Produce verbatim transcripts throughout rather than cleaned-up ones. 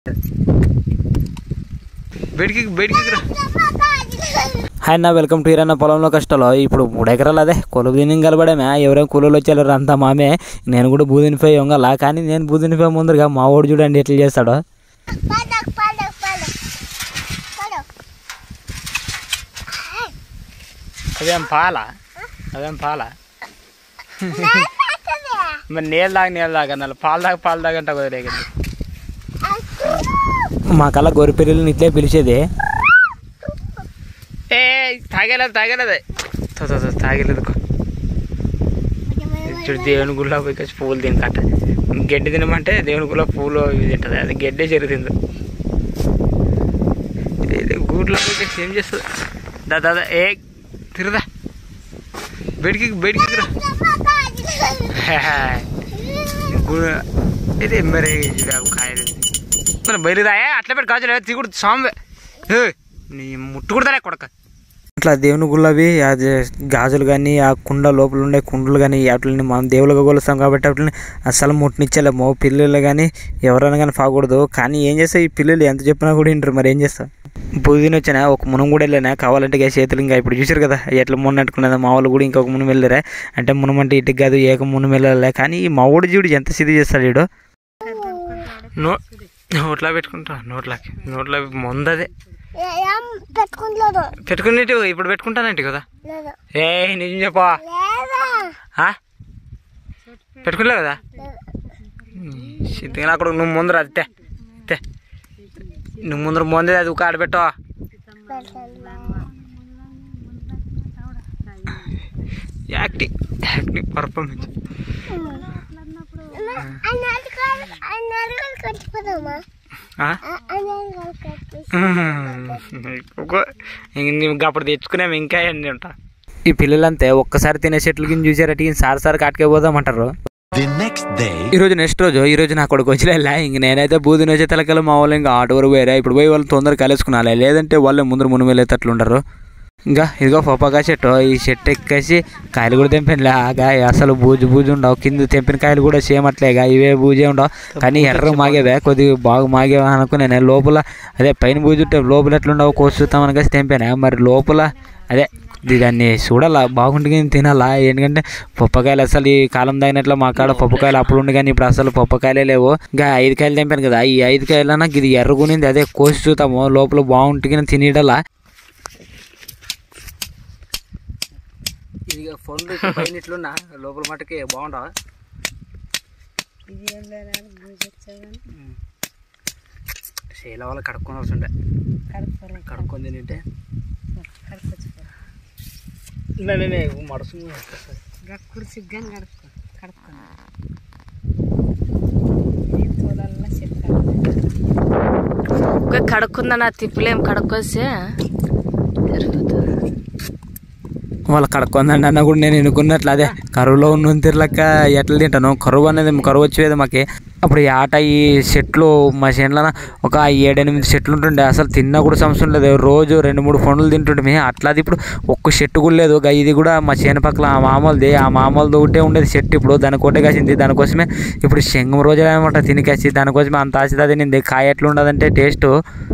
బయటికి బయటికి హాయ్ అన్న, వెల్కమ్ టు ఈరన్న పొలంలో కష్టాలు. ఇప్పుడు మూడు ఎకరాలు అదే కొలువు దీని కలబడమే. ఎవరైనా కూలీలు వచ్చారు అంతా మామే. నేను కూడా బూదినిపోయి ఉంగలా, కానీ నేను బూదినిపోయి ముందుగా మా ఓడి చూడండి ఎట్లా చేస్తాడో. అదేం పాలా అదేం పాలా మరి నీళ్ళు దాకా నీళ్ళు దాకా అన్న పాలు దాకా పాలు దాకా అంటే కుదరేకండి. మా కల్లా గొర్రె పిల్లల్ని ఇట్లే పిలిచేది. ఏ తాగలేదు తాగలేదు తాగలేదు చూడు, దేవుని గుళ్ళ పోయి వచ్చి పువ్వులు తినకట. గడ్డి తినమంటే దేవుని గుళ్ళ పువ్వులు తింటుంది, అది గడ్డే చెరుతుందో గూట్లో పోయి ఏం చేస్తుంది. దా దాదా ఏ తిరదా బయటికి బయటికి తిరా ఇది మరి కాయలు మరి బయలుదాయా అట్లా పెట్టి కాజు తిగుడు సాంబే నీ ముట్టుకుడతానే కొడక. అట్లా దేవుని గుళ్ళవి అది గాజులు కానీ ఆ కుండ లోపల ఉండే కుండలు కానీ వాటిని మనం దేవుళ్ళగా కొలుస్తాం కాబట్టి వాటిని అస్సలు ముట్టనిచ్చలేము. పిల్లలు కానీ ఎవరైనా కానీ పాకూడదు. కానీ ఏం చేస్తావు, ఈ పిల్లలు ఎంత చెప్పినా కూడా వింటారు. మరి ఏం చేస్తావు. బుదిని వచ్చినా ఒక మునం కూడా వెళ్ళినా కావాలంటే చేతులు ఇంకా ఇప్పుడు చూసారు కదా ఎట్లా మునం అంటుకున్నదా. మా వాళ్ళు కూడా ఇంకొక మునం వెళ్ళారా అంటే మునం అంటే ఇటుకు కాదు ఏక మునం వెళ్ళాలి. కానీ మా ఊడి చూడు ఎంత సిద్ధి చేస్తాడు వీడు. నో నోట్లా పెట్టుకుంటా నోట్లకి నోట్ల ముందదే పెట్టుకునేటి ఇప్పుడు పెట్టుకుంటానంటే కదా. ఏ నిజం చెప్పా పెట్టుకునే కదా సిద్ధిగా అక్కడ నువ్వు ముందర అది తే తే నువ్వు ముందర ముందే అది ఒక ఆడబెట్టా. యాక్టింగ్ యాక్టింగ్ పర్ఫార్మెన్స్ అప్పుడు తెచ్చుకునేము ఇంకా అన్నీ ఉంటా. ఈ పిల్లలంతే ఒక్కసారి తినే చెట్లు కింద చూసారట సార్ సార్ కాటుకపోదామంటారు. ఈ రోజు నెక్స్ట్ రోజు ఈ రోజు నా కొడుకు వచ్చిలే. ఇంక నేనైతే బూదిని వచ్చే తెలకలు మా వాళ్ళు ఇంకా ఆటో వరకు పోయారా. ఇప్పుడు పోయి వాళ్ళు తొందరగా కలుసుకున్నాలే, లేదంటే వాళ్ళు ముందర మును వెళ్ళేటట్లు ఉండరు. ఇంకా ఇదిగో పప్పాగా చెట్టు, ఈ చెట్టు ఎక్కేసి కాయలు కూడా తెంపినలే. ఆగా అసలు బూజు బూజు ఉండవు, కింద తెంపిన కాయలు కూడా చేయమట్లేగా ఇవే బూజే ఉండవు. కానీ ఎర్ర మాగేవే కొద్దిగా బాగా మాగేవా అనుకునే లోపల అదే పైన బూజు ఉంటే లోపల ఎట్లుండవు కోసుతాం అనకేసి తెంపాను. మరి లోపల అదే దాన్ని చూడాలా బాగుంటుంది తినాలా. ఎందుకంటే పప్పకాయలు అసలు ఈ కాలం తాగినట్లు మా కాడ పప్పుకాయలు అప్పుడు ఉండి కానీ ఇప్పుడు అసలు పప్పకాయలే లేవు. ఇంకా ఐదు కాయలు తెంపాను కదా, ఈ ఐదు కాయలన్నా ఇది ఎర్రగునింది అదే కోసి చూస్తాము లోపల బాగుంటుంది తినేటలా. ఇది ఫోన్లు పైన ఇట్లున్నా లోపల మటుకి బాగుండవా. శైల వాళ్ళు కడుక్కొని వస్తుండే కడుక్కొని తింటే మడుసు కడుక్కుందన్న తిప్పులేం కడుక్కొస్తే వాళ్ళు కడుక్కుందండి అన్న కూడా నేను ఎన్నుకున్నట్లు అదే కరువులో ఉన్న తిరలక ఎట్లా తింటాను. కరువు అనేది కరువు వచ్చేది మాకి. అప్పుడు ఈ ఆట ఈ చెట్లు మా చేనులో ఒక ఏడెనిమిది చెట్లు ఉంటుండే. అసలు తిన్నా కూడా సమస్య లేదు, రోజు రెండు మూడు పండ్లు తింటుండే. అట్లాది ఇప్పుడు ఒక్క చెట్టు కూడా లేదు. ఇది కూడా మా చేను పక్కల ఆ మామూలుది ఆ మామూలుది ఒకటే ఉండేది చెట్టు. ఇప్పుడు దాని కోటే కాసింది. దానికోసమే ఇప్పుడు శంగం రోజులు అనమాట తినికేసి దానికోసమే అంత ఆశ తినింది. కాయ ఎట్లా ఉండదంటే టేస్ట్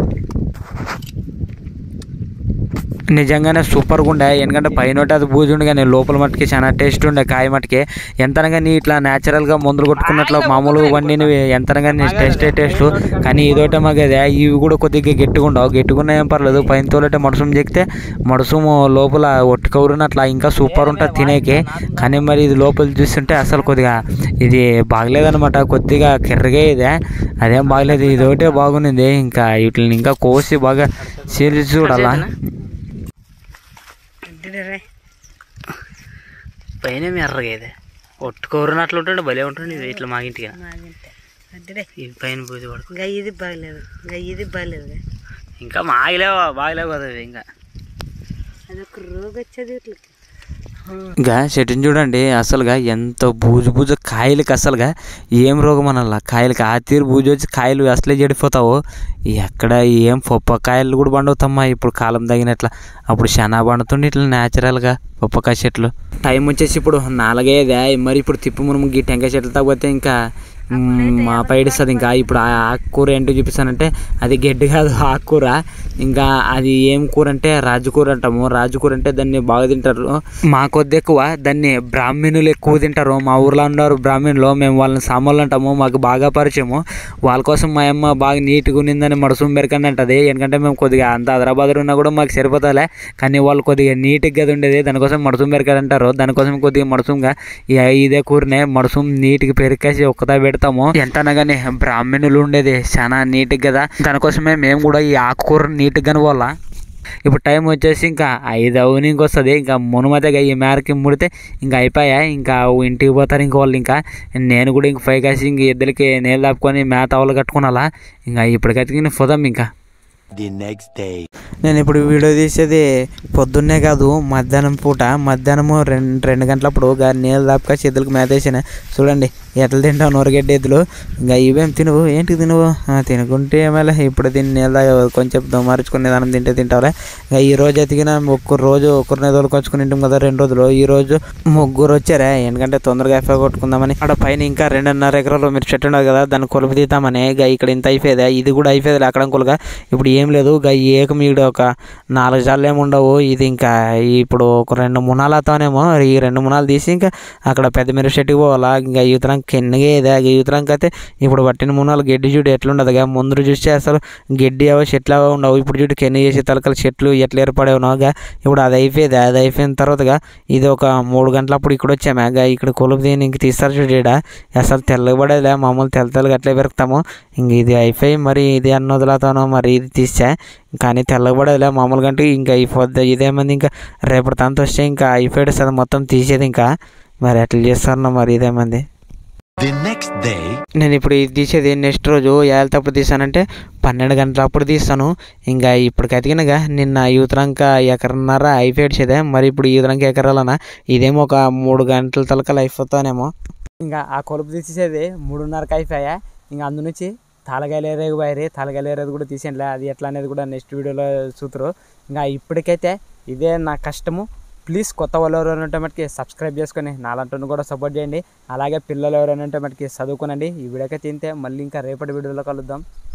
నిజంగానే సూపర్గా ఉండే. ఎందుకంటే పైన అది బూజు ఉండే కానీ లోపల మట్టుకి చాలా టేస్ట్ ఉండే కాయ మట్టుకి. ఎంతనగాని ఇట్లా న్యాచురల్గా మందులు కొట్టుకున్నట్లు మామూలు వండినవి ఎంతనగాని టేస్టే టేస్ట్. కానీ ఇదోటే మాకు అదే ఇవి కూడా కొద్దిగా గట్టిగా ఉండవు. గట్టిగా ఉన్నా ఏం పర్లేదు, పైన తోలంటే మడుసుము చెక్కితే మడుసుము లోపల ఒట్టి కౌరునట్లా ఇంకా సూపర్ ఉంటుంది తినేకి. కానీ మరి ఇది లోపల చూస్తుంటే అసలు కొద్దిగా ఇది బాగలేదనమాట, కొద్దిగా కెర్రగా ఇదే అదేం బాగలేదు. ఇది ఒకటే బాగుంది. ఇంకా వీటిని ఇంకా కోసి బాగా చీల్చి చూడాలా. పైన ఎర్రగా ఇది ఒట్టుకోరునట్లు ఉంటుండే భలే ఉంటుంది. ఇది ఇట్లా మాగింటిగా ఇది పైన పూజ పడుకో. ఇది బాగలేదు ఇది బాగలేదు ఇంకా మాగలేవా బాగలేవు కదా ఇంకా అదొక రోగం వచ్చేది ఇట్లా. ఇంకా చెట్టుని చూడండి అసలుగా ఎంత బూజు బూజు కాయలకి అసలుగా ఏం రోగం అనల్లా. కాయలకి ఆ తీరు బూజు వచ్చి కాయలు అసలే చెడిపోతావు. ఎక్కడ ఏం పప్పకాయలు కూడా పండుతామ్మా ఇప్పుడు కాలం తగినట్ల. అప్పుడు శనా పండుతుండే ఇట్లా న్యాచురల్గా పప్పకాయ చెట్లు. టైం వచ్చేసి ఇప్పుడు నాలుగైదే మరి. ఇప్పుడు తిప్పు మనం ఈ టెంకాయ చెట్లు తగ్గితే ఇంకా మా పైడిస్తుంది. ఇంకా ఇప్పుడు ఆ ఆకుకూర ఏంటో చూపిస్తానంటే అది గడ్డి కాదు, ఆకుకూర. ఇంకా అది ఏం కూర అంటే రాజుకూర అంటాము. రాజుకూర అంటే దాన్ని బాగా తింటారు. మా కొద్ది ఎక్కువ దాన్ని బ్రాహ్మణులు ఎక్కువ తింటారు. మా ఊర్లో ఉన్నారు బ్రాహ్మణులు, మేము వాళ్ళని సామాన్లు అంటాము. మాకు బాగా పరిచయము. వాళ్ళ కోసం మా అమ్మ బాగా నీట్గా ఉన్నిందని మడుసుం పెరకండి అంటది. ఎందుకంటే మేము కొద్దిగా అంత హైదరాబాద్ ఉన్నా కూడా మాకు సరిపోతాలే, కానీ వాళ్ళు కొద్దిగా నీట్గా ఉండేది, దానికోసం మడుసుం పెరకాలి అంటారు. దానికోసం కొద్దిగా మడుసుంగా ఇదే కూరనే మడుసుం నీట్గా పెరికేసి ఒక్కతా పెడతాము. ఎంతనా కానీ బ్రాహ్మణులు ఉండేది చాలా నీట్గా కదా, దానికోసమే మేము కూడా ఈ ఆకుకూర నీట్గా వాళ్ళ. ఇప్పుడు టైం వచ్చేసి ఇంకా ఐదు అవునికి వస్తుంది. ఇంకా మునుమతిగా ఈ మేరకి ముడితే ఇంకా అయిపోయా. ఇంకా ఇంటికి పోతారు ఇంక వాళ్ళు. ఇంకా నేను కూడా ఇంక ఫైవ్ కాసి ఇంక ఇద్దరికి నీళ్ళు దాపుకొని మేత అవలు కట్టుకున్నాలా. ఇంకా ఇప్పటికైతే పోదాం. ఇంకా నేను ఇప్పుడు వీడియో తీసేది పొద్దున్నే కాదు, మధ్యాహ్నం పూట. మధ్యాహ్నము రెండు రెండు గంటలప్పుడు నీళ్ళు దాపుక చేతులకు మేత వేసిన. చూడండి ఎట్లా తింటావు నూరగడ్డ ఎద్దులు. ఇంకా ఇవేం తినవు, ఏంటి తినవు, తినుకుంటే ఏమైనా ఇప్పుడు దీన్ని నీళ్ళు తాగా కొంచెం దొమార్చుకునే దానం తింటే తింటావులే. ఇంకా ఈ రోజు ఎతికిన ఒక్క రోజు ఒక్కరిని తోలుకొచ్చుకుని తింటాం కదా రెండు రోజులు. ఈ రోజు ముగ్గురు వచ్చారా, ఎందుకంటే తొందరగా ఎఫ్ఐ కొట్టుకుందామని. అక్కడ పైన ఇంకా రెండున్నర ఎకరాలు మీరు చెట్టు ఉండదు కదా, దాన్ని కొలుపు తీద్దామని. ఇక ఇక్కడ ఇంత అయిపోయేదా, ఇది కూడా అయిపోయేది అక్కడ కొలుగా. ఇప్పుడు ఏం లేదు, ఇక ఏకమీడు ఒక నాలుగు సార్లు ఏమి ఉండవు. ఇది ఇంకా ఇప్పుడు ఒక రెండు మునాలతోనేమో ఈ రెండు మునాలు తీసి ఇంకా అక్కడ పెద్ద మీరు చెట్టుకు పోవాలా. ఇంకా యూతరం కిందగా ఇదే యూతరంకి అయితే ఇప్పుడు పట్టిన మునాలు గడ్డి చూడు ఎట్లుండదుగా. ముందు చూస్తే అసలు గడ్డి అవో చెట్లు అవో ఉండవు. ఇప్పుడు చూడు కెన్ని చేసే తలకల చెట్లు ఎట్లా ఏర్పడేవునోగా. ఇప్పుడు అది అయిపోయేది. అది అయిపోయిన తర్వాతగా ఇది ఒక మూడు గంటలప్పుడు ఇక్కడ వచ్చామాగా. ఇక్కడ కొలుపు దీన్ని ఇంక తీస్తారు చూడ, అసలు తెల్లబడేదిలే, మామూలు తెల్ల తెల్లగా అట్లే పెరుకుతాము. ఇంక ఇది అయిపోయి మరి ఇది అన్నోదులతోనో మరి ఇది తీసా, కానీ తెల్లబడేదిలే మామూలు గంటే ఇంకా అయిపోద్ది. ఇదేమంది ఇంకా రేపటి తంత వస్తే ఇంకా అయిపోయాడు సార్ మొత్తం తీసేది. ఇంకా మరి ఎట్లా చేస్తారో మరి ఇదేమంది. నేను ఇప్పుడు ఇది తీసేది నెక్స్ట్ రోజు ఏళ్ళతప్పుడు తీసానంటే పన్నెండు గంటల అప్పుడు తీస్తాను. ఇంకా ఇప్పుడు కతికినగా నిన్న యూతరంక ఎకరన్నర అయిపోయేసేదే. మరి ఇప్పుడు యూతరంక ఎకరాలనా ఇదేమో ఒక మూడు గంటల తలకలు అయిపోతానేమో. ఇంకా ఆ కొలుపు తీసేది మూడున్నరకు అయిపోయా. ఇంకా అందు నుంచి తలగాయలు ఏరేది పోయారు, తలగాయలు ఏరేది కూడా తీసేయండిలే. అది ఎట్లా అనేది కూడా నెక్స్ట్ వీడియోలో చూతురు. ఇంకా ఇప్పటికైతే ఇదే నా కష్టము. ప్లీజ్ కొత్త వాళ్ళు ఎవరైనా ఉంటే మటుకి సబ్స్క్రైబ్ చేసుకొని నాలంటూ కూడా సపోర్ట్ చేయండి. అలాగే పిల్లలు ఎవరైనా ఉంటే మటుకి చదువుకోనండి. ఈ వీడియోకి తింటే మళ్ళీ ఇంకా రేపటి వీడియోలో కలుద్దాం.